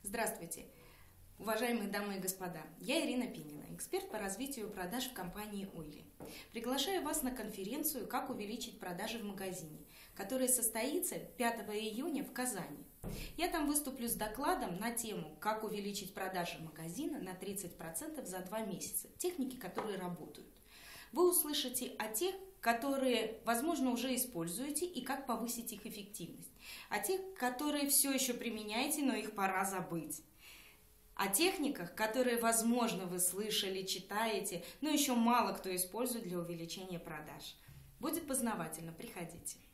Здравствуйте, уважаемые дамы и господа. Я Ирина Пинина, эксперт по развитию продаж в компании Ойли. Приглашаю вас на конференцию «Как увеличить продажи в магазине», которая состоится 5 июня в Казани. Я там выступлю с докладом на тему «Как увеличить продажи магазина на 30% за 2 месяца. Техники, которые работают». Вы услышите о тех, которые, возможно, уже используете, и как повысить их эффективность. О тех, которые все еще применяете, но их пора забыть. О техниках, которые, возможно, вы слышали, читаете, но еще мало кто использует для увеличения продаж. Будет познавательно, приходите.